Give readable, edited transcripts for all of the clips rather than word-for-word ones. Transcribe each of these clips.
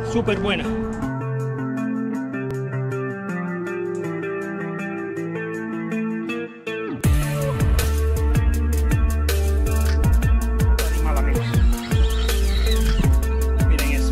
súper buena. Animal, amigos. Miren eso.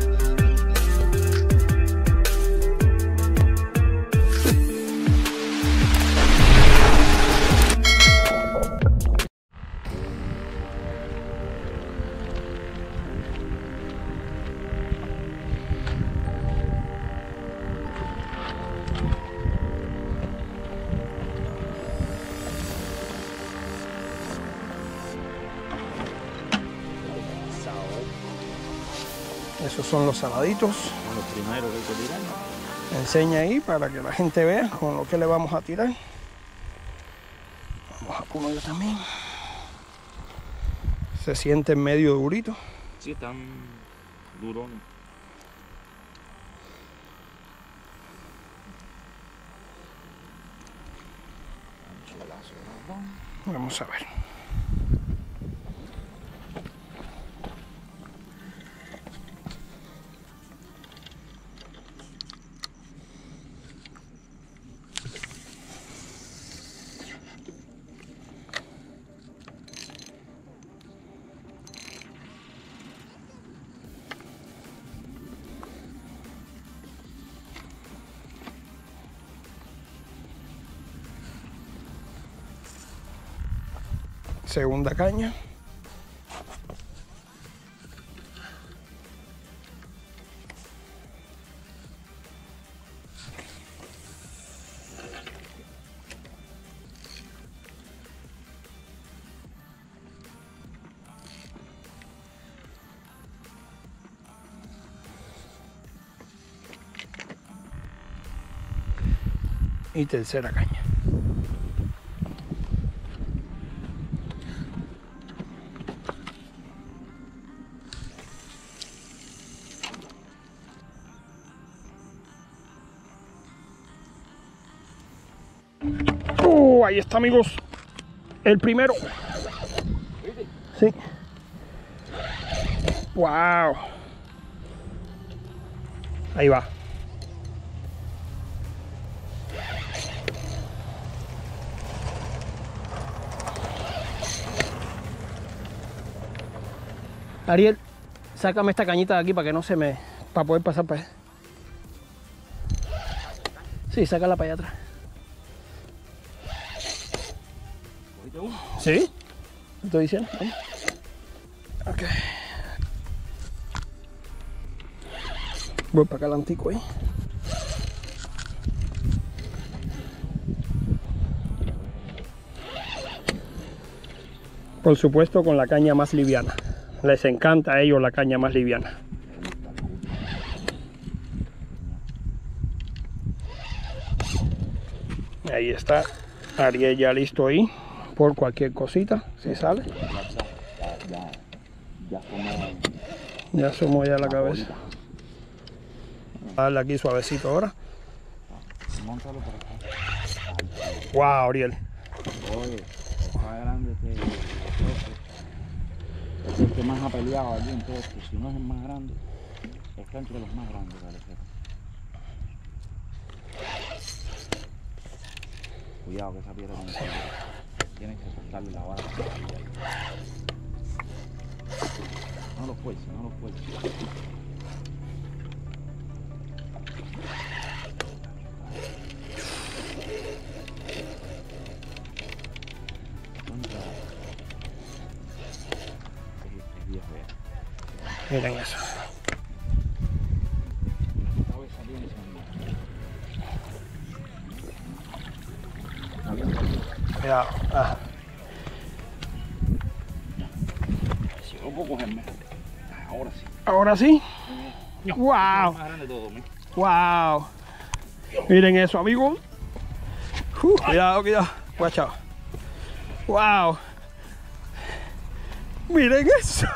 Esos son los saladitos. Los primeros que hay que tirar. Enseña ahí para que la gente vea con lo que le vamos a tirar. Vamos a ponerlo también. Se siente medio durito. Sí, están durones. Vamos a ver. Segunda caña. Y tercera caña. Ahí está, amigos, el primero. Sí. Wow. Ahí va. Ariel, sácame esta cañita de aquí para que no se me... para poder pasar para allá. Sí, sácala para allá atrás. ¿Sí? ¿Te estoy diciendo? Vamos. Ok. Voy para acá adelantico ahí. Por supuesto con la caña más liviana. Les encanta a ellos la caña más liviana. Ahí está Ariel ya listo ahí. Por cualquier cosita, si sale. Ya asomó ya la cabeza. Darle aquí suavecito ahora. Wow, Ariel. Oye, está grande es el que más ha peleado allí, entonces si no es el más grande, está entre los más grandes, parece. Cuidado que esa piedra no se... Tienes que soltarle la vara. No lo fuerces, no lo fuerces. Es viejo ya. Miren eso. Cuidado. Ajá. Si no puedo cogerme. Ahora sí. Ahora sí. No, Wow. es más grande todo, Wow. Miren eso, amigos. Cuidado, cuidado. Guachao. Wow. Miren eso.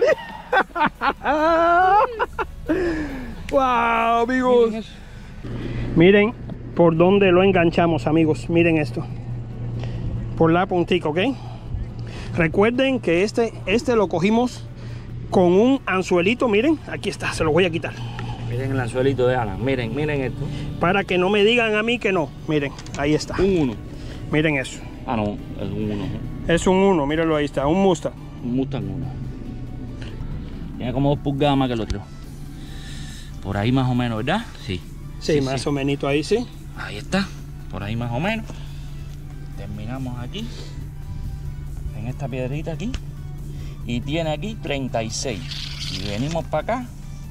Wow, amigos. Miren por dónde lo enganchamos, amigos. Miren esto. Por la puntica, ¿ok? Recuerden que este lo cogimos con un anzuelito. Miren, aquí está, se lo voy a quitar. Miren el anzuelito de Alan. Miren, miren esto. Para que no me digan a mí que no. Miren, ahí está. Un 1. Miren eso. Ah, no, es un 1. Es un 1, mírenlo, ahí está. Un Mustang. Un Mustang 1. Tiene como 2 pulgadas más que el otro. Por ahí más o menos, ¿verdad? Sí. Sí, más o menos ahí, sí. Ahí está. Por ahí más o menos. Terminamos aquí. En esta piedrita aquí. Y tiene aquí 36. Y venimos para acá.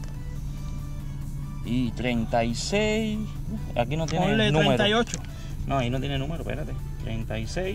Y 36. Aquí no tiene Ponle número. 38. No, ahí no tiene número, espérate. 36.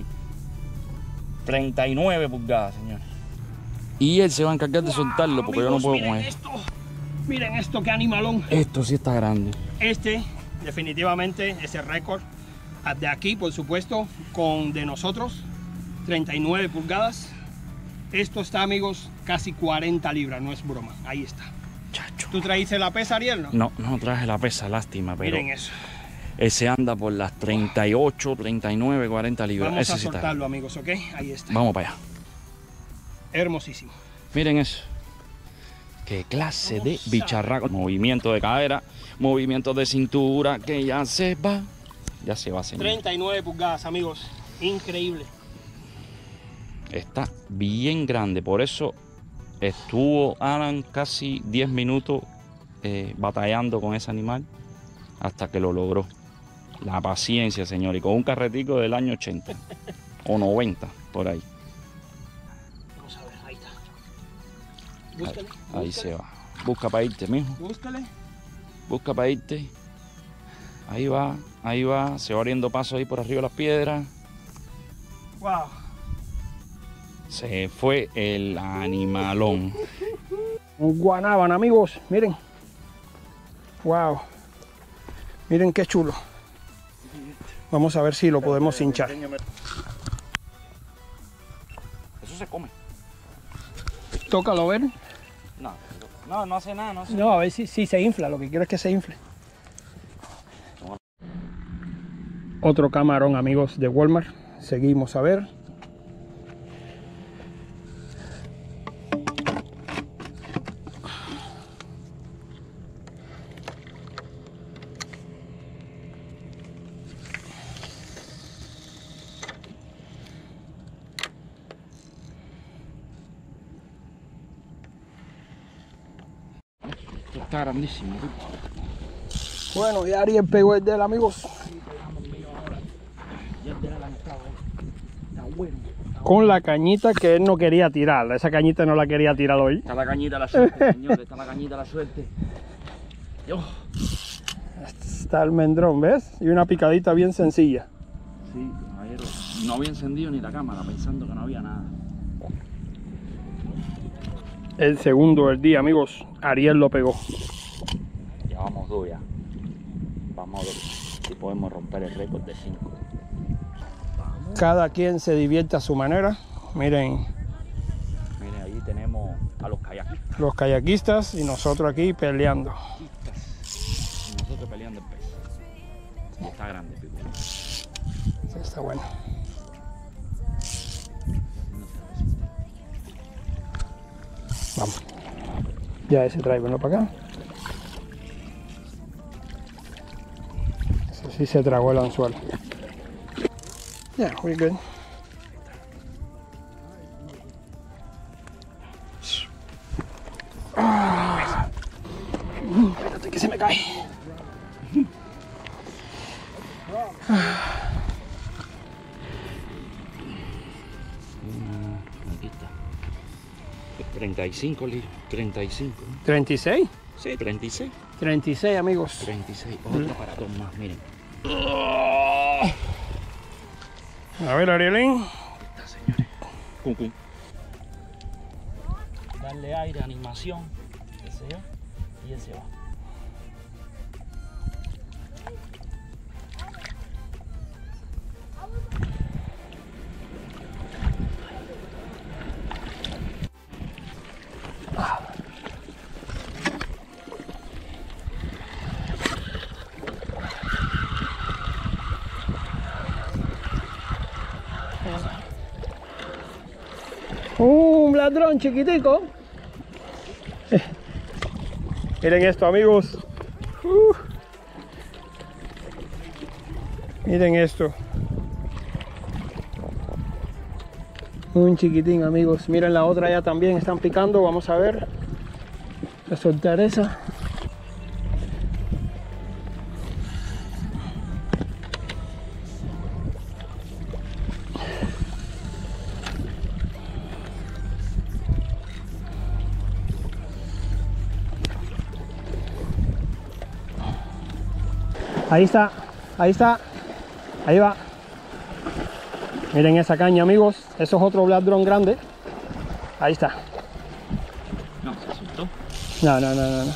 39 pulgadas, señores. Y él se va a encargar de soltarlo porque amigos, yo no puedo miren con él. esto. Miren esto, qué animalón. Esto sí está grande. Este, definitivamente, es el récord de aquí, por supuesto, con de nosotros. 39 pulgadas. Esto está, amigos, casi 40 libras, no es broma. Ahí está. Chacho. ¿Tú trajiste la pesa, Ariel, no? No, no traje la pesa, lástima, pero Miren eso. ese anda por las 38, 39, 40 libras. Vamos Ese a sí está. soltarlo, amigos, ¿ok? Ahí está. Vamos para allá. Hermosísimo. Miren eso. Qué clase de bicharraco. Movimiento de cadera, movimiento de cintura, que ya se va. Ya se va, señor. 39 pulgadas, amigos. Increíble. Está bien grande, por eso estuvo Alan casi 10 minutos batallando con ese animal hasta que lo logró. La paciencia, señor, y con un carretico del año 80 o 90, por ahí. Vamos a ver, ahí está. Búscale. Ahí se va. Busca para irte, mijo. Búscale. Busca para irte. Ahí va, se va abriendo paso ahí por arriba de las piedras. Wow. Se fue el animalón. Un guanábana, amigos. Miren. Wow. Miren qué chulo. Vamos a ver si lo podemos hinchar. Eso se come. Tócalo, ver. No hace nada, no hace No, a ver si se infla. Lo que quiero es que se infle. Otro camarón, amigos, de Walmart. Seguimos a ver. Esto está grandísimo. Bueno, ya Ariel pegó el de él, amigos. Con la cañita que él no quería tirar. Esa cañita no la quería tirar hoy. Está la cañita de la suerte, señores. Está la cañita de la suerte. Está el almendrón, ¿ves? Y una picadita bien sencilla. Sí, caballero. No había encendido ni la cámara pensando que no había nada. El segundo del día, amigos. Ariel lo pegó. Ya vamos 2 ya. Vamos a ver si podemos romper el récord de 5. Cada quien se divierte a su manera. Miren, Miren, ahí tenemos a los kayakistas. los kayakistas y nosotros aquí peleando. Y nosotros peleando el pez. Y está grande, pico. Sí, está bueno. Vamos. Ya ese tráiganlo para acá. Ese sí se tragó el anzuelo. Yeah, we're good. Espérate que se me cae. Aquí está. 35 litros. 35. 36. Sí, 36. 36, amigos. 36. Otro aparatón más, miren. A ver, Arielín. Está, señores. Cum. Darle aire, animación. Ese va. Y ese va. Un ladrón chiquitico. Miren esto, amigos. Miren esto. Un chiquitín, amigos. Miren la otra ya también. Están picando. Vamos a ver. Voy a soltar esa. Ahí está, ahí está, ahí va. Miren esa caña, amigos. Eso es otro Black Drum grande. Ahí está. No, se soltó. No.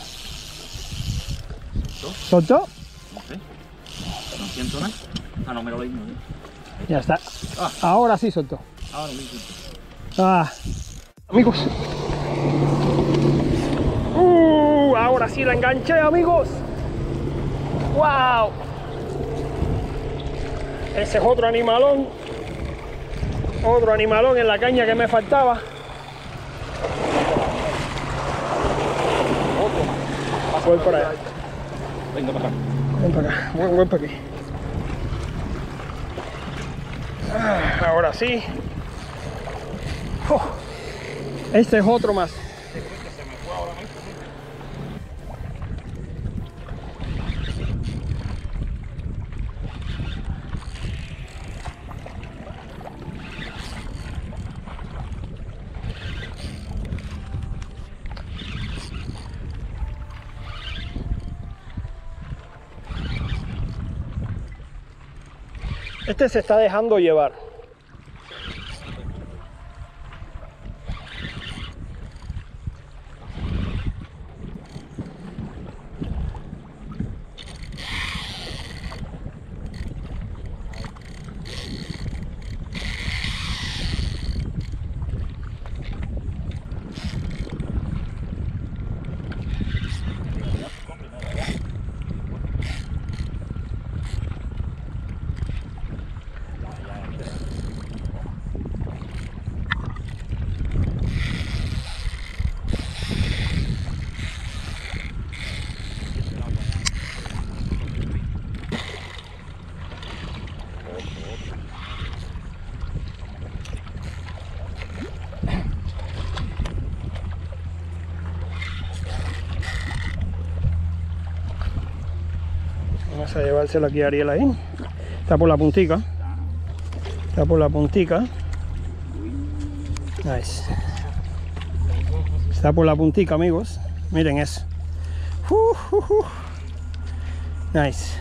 ¿Soltó? No sé. No siento nada. Ah, no me lo leí. Ya está. Ahora sí soltó. Ahora me soltó. Amigos. Ahora sí la enganché, amigos. ¡Wow! Ese es otro animalón. Otro animalón en la caña que me faltaba. Voy por allá. Venga para acá. Ven para acá. Voy para aquí. Ahora sí. Este es otro más. Este se está dejando llevar. Vamos a llevárselo aquí a Ariel ahí. Está por la puntica. Está por la puntica. Nice. Está por la puntica, amigos. Miren eso. Nice.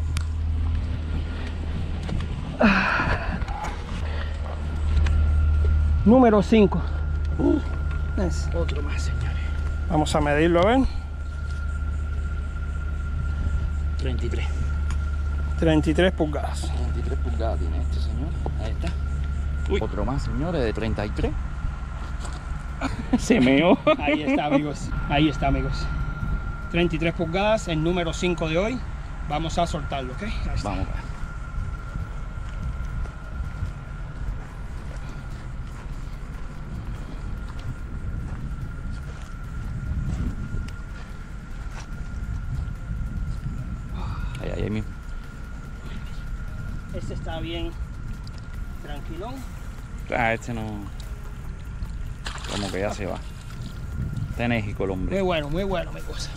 Número 5. Nice. Otro más, señores. Vamos a medirlo, a ver. 33. 33 pulgadas. 33 pulgadas tiene este, señor. Ahí está. Uy. Otro más, señores, de 33. Se meó. Ahí está, amigos. Ahí está, amigos. 33 pulgadas, el número 5 de hoy. Vamos a soltarlo, ¿ok? Ahí está. Vamos. Ahí mismo. Este está bien tranquilón. Este no. Como que ya se va. Está enérgico el hombre. Muy bueno, amigos.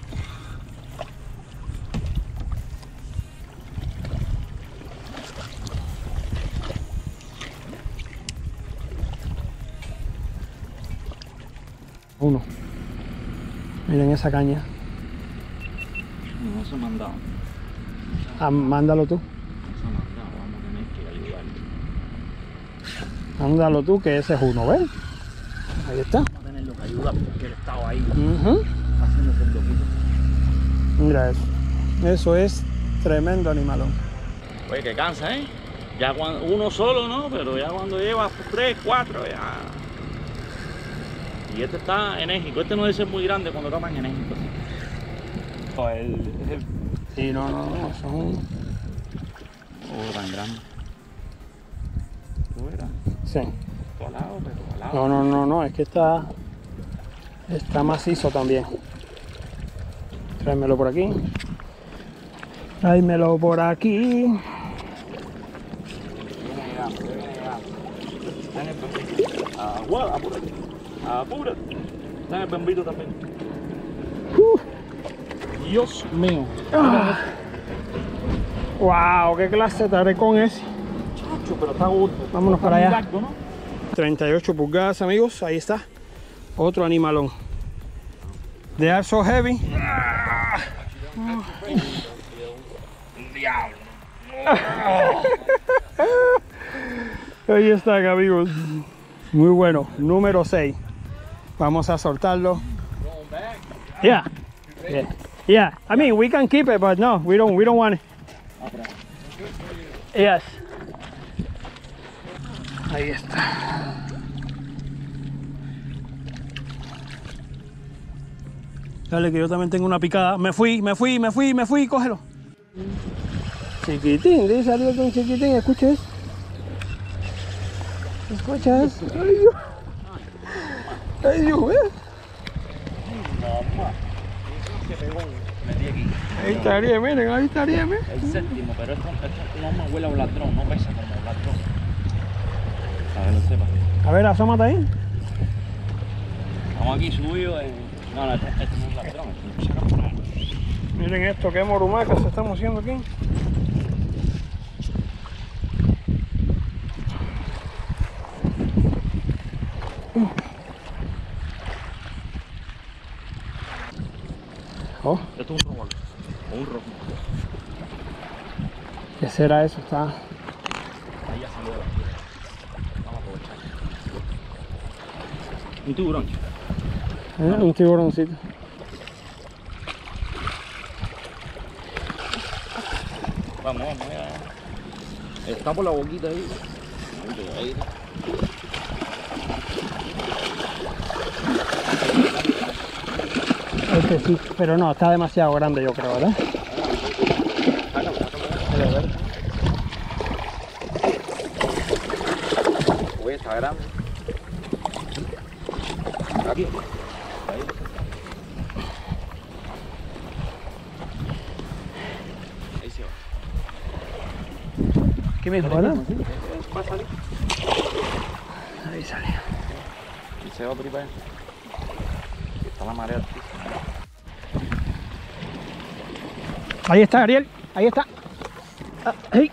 Uno. Miren esa caña. No se ha mandado. Mándalo tú. Vamos a tener que ayudarle. Mándalo tú, que ese es uno, ¿ves? Ahí está. Vamos a tenerlo que ayudar porque él estaba ahí Uh-huh. haciéndose el loquito. Mira eso. Eso es tremendo animalón. Oye, que cansa, ¿eh? Ya cuando uno solo, ¿no? Pero ya cuando lleva 3, 4, ya. Y este está enérgico. Este no debe ser muy grande cuando toman enérgico. Sí, no, eso es un... Oh, tan grande. Fuera. Sí. Colado, pero colado. No, es que está macizo también. Tráemelo por aquí. Tráemelo por aquí. Apúrate. Dame el bambito también. Dios mío. Wow, qué clase de tarecón es. Chacho, pero está gordo. Vámonos para allá. Largo, ¿no? 38 pulgadas, amigos. Ahí está. Otro animalón. They are so heavy. Ahí están, amigos. Muy bueno. Número 6. Vamos a soltarlo. Yeah. Yeah. I mean, we can keep it, but no, we don't want it. Yes. Ahí está. Dale, que yo también tengo una picada. Me fui, cógelo. Chiquitín, le salió con chiquitín, ¿escuchas? ¿Escuchas? Ay, Dios. Ay, Dios, Ahí estaría, miren, ahí estaría, miren. El séptimo, pero esto no huele a un ladrón, no pesa como un ladrón. A ver, lo sepa. A ver, asómate ahí. Estamos aquí subidos en... No, esto no es un ladrón, esto no es un... Miren esto, qué morumaca se estamos haciendo aquí. Oh, Esto es un robot, o un rojo. ¿qué será eso? Está... Ahí ya salió de la tierra. Vamos a aprovechar. Un tiburón. Un tiburoncito. Vamos, está por la boquita ahí. Ahí. Este sí, pero no, está demasiado grande, yo creo, ¿verdad? Uy, está grande. Aquí. Ahí. Ahí se va. ¿Qué mismo, verdad? Va a salir. Ahí sale. Y se va por ahí para allá. Está la marea. Ahí está, Ariel. Ahí está. Ahí.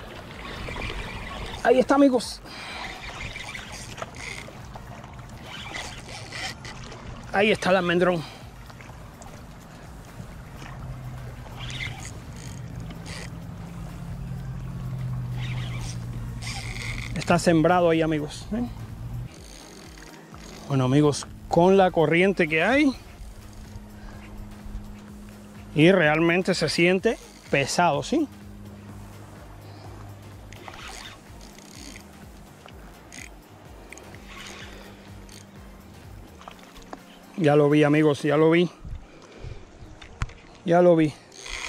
Ahí está, amigos. Ahí está el almendrón. Está sembrado ahí, amigos. ¿Ven? Bueno, amigos, con la corriente que hay, y realmente se siente pesado, ¿sí? Ya lo vi, amigos, ya lo vi. Ya lo vi.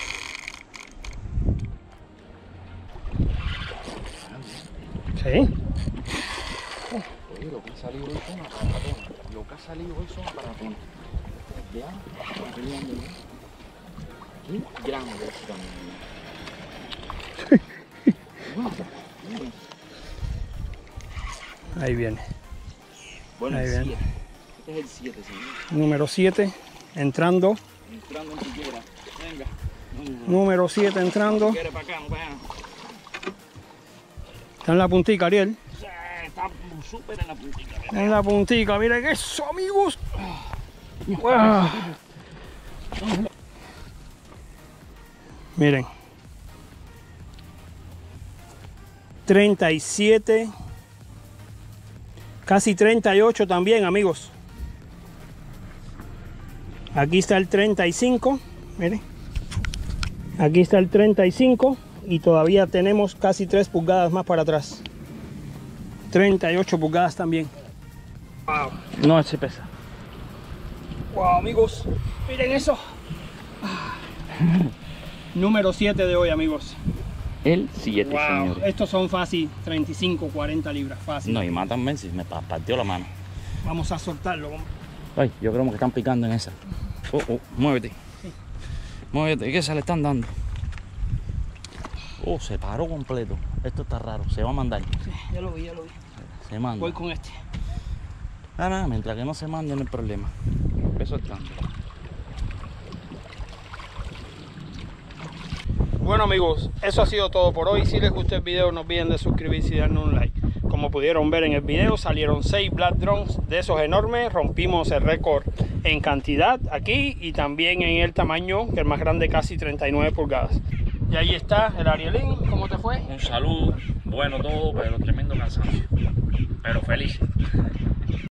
¿Sí? Oye, lo que ha salido hoy son aparatones. Lo que ha salido hoy son aparatones. Ya, están peleando. Qué grande esto también. Ahí viene. Bueno, Ahí el viene. 7. Este es el 7, señor. Número 7, entrando. Entrando en siquiera. Venga. Número 7 entrando. Quiere para acá, no para allá. Está en la puntica, Ariel. Está súper en la puntita. En la puntica, miren eso, amigos. Wow. Miren. 37. Casi 38 también, amigos. Aquí está el 35. Miren. Aquí está el 35. Y todavía tenemos casi 3 pulgadas más para atrás. 38 pulgadas también. Wow. No, se pesa. Wow, amigos, miren eso. Número 7 de hoy, amigos. El 7, Wow, señores. estos son fácil 35, 40 libras, fácil. No, y matan Messi, me partió la mano. Vamos a soltarlo. Ay, yo creo que están picando en esa. Muévete. Sí. Muévete, que se le están dando. Oh, se paró completo. Esto está raro. Se va a mandar. Sí, ya lo vi. Se manda. Voy con este. Nada, mientras que no se mande no hay problema. Peso estándar. Bueno amigos, eso ha sido todo por hoy. Si les gustó el video, no olviden de suscribirse y darnos un like. Como pudieron ver en el video, salieron 6 Black Drones de esos enormes. Rompimos el récord en cantidad aquí y también en el tamaño, que el más grande casi 39 pulgadas. Y ahí está el Arielín. ¿Cómo te fue? Un saludo. Bueno todo, pero tremendo cansancio. Pero feliz.